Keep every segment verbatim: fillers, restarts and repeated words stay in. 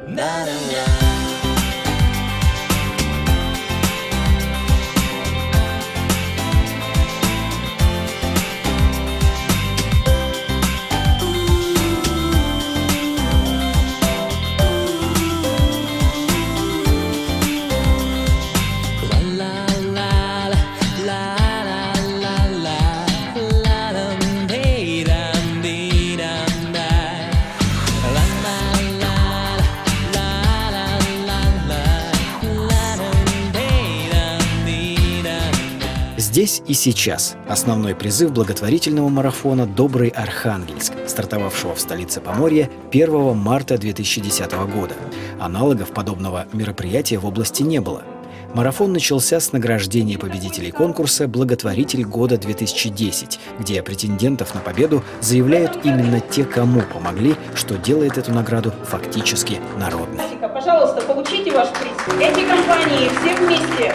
Здесь и сейчас основной призыв благотворительного марафона «Добрый Архангельск», стартовавшего в столице Поморья первого марта две тысячи десятого года. Аналогов подобного мероприятия в области не было. Марафон начался с награждения победителей конкурса «Благотворитель года две тысячи десять», где претендентов на победу заявляют именно те, кому помогли, что делает эту награду фактически народной. Пожалуйста, получите ваш приз. Эти компании все вместе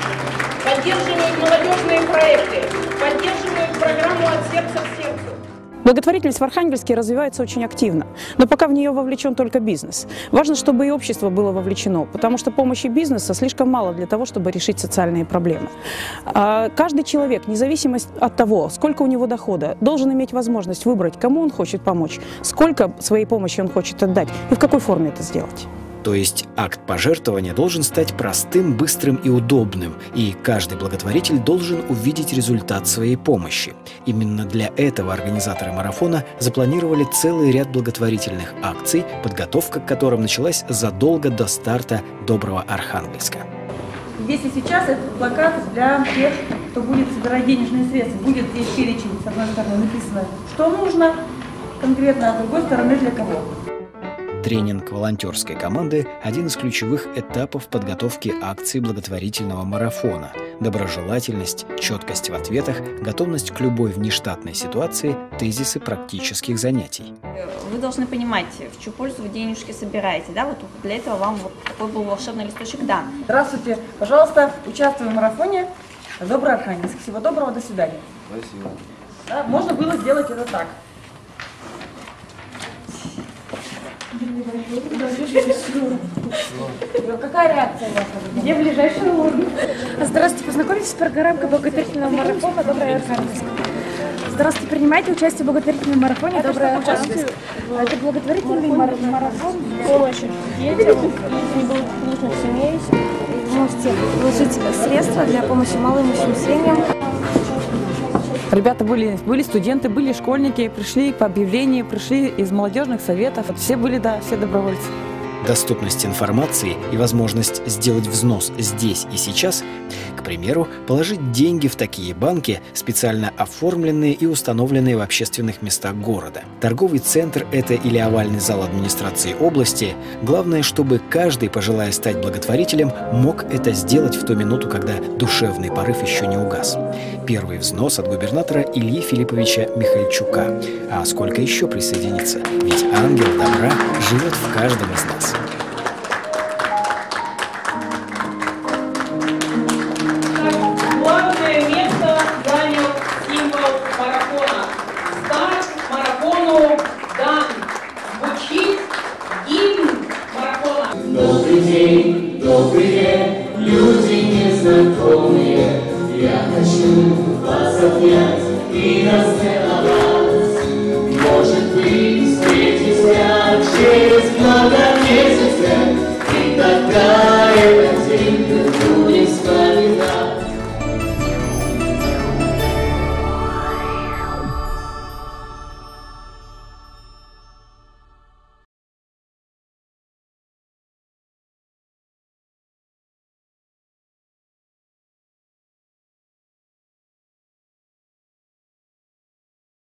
поддерживают молодежные проекты, поддерживают программу «От сердца к сердцу». Благотворительность в Архангельске развивается очень активно, но пока в нее вовлечен только бизнес. Важно, чтобы и общество было вовлечено, потому что помощи бизнеса слишком мало для того, чтобы решить социальные проблемы. Каждый человек, независимо от того, сколько у него дохода, должен иметь возможность выбрать, кому он хочет помочь, сколько своей помощи он хочет отдать и в какой форме это сделать. То есть акт пожертвования должен стать простым, быстрым и удобным, и каждый благотворитель должен увидеть результат своей помощи. Именно для этого организаторы марафона запланировали целый ряд благотворительных акций, подготовка к которым началась задолго до старта «Доброго Архангельска». Здесь и сейчас этот плакат для тех, кто будет собирать денежные средства. Будет здесь перечень, с одной стороны написано, что нужно конкретно, а с другой стороны для кого. Тренинг волонтерской команды – один из ключевых этапов подготовки акций благотворительного марафона. Доброжелательность, четкость в ответах, готовность к любой внештатной ситуации, тезисы практических занятий. Вы должны понимать, в чью пользу вы денежки собираете. Да? Вот для этого вам вот такой был волшебный листочек дан. Здравствуйте, пожалуйста, участвуем в марафоне «Добрый Архангельск». Всего доброго, до свидания. Спасибо. Да, можно было сделать это так. Какая реакция у вас? Где ближайший урн? Здравствуйте, познакомитесь с программкой благотворительного марафона «Добрый Архангельск». Здравствуйте, принимайте участие в благотворительном марафоне «Добрый Архангельск». Это благотворительный марафон для помощи детям из неблагополучных семей. Вы можете вложить средства для помощи малым и семьям. Ребята были, были студенты, были школьники, пришли по объявлению, пришли из молодежных советов. Все были, да, все добровольцы. Доступность информации и возможность сделать взнос здесь и сейчас, к примеру, положить деньги в такие банки, специально оформленные и установленные в общественных местах города. Торговый центр – это или овальный зал администрации области. Главное, чтобы каждый, пожелая стать благотворителем, мог это сделать в ту минуту, когда душевный порыв еще не угас. Первый взнос от губернатора Ильи Филипповича Михальчука. А сколько еще присоединится? Ведь ангел добра живет в каждом из нас. Главное место занял символ марафона. Старт марафону дан. Звучит гимн марафона. Добрый день, добрый день, люди незнакомые. Я хочу вас обнять и расцеловать. Может быть, встретимся через много месяцев, и тогда этот день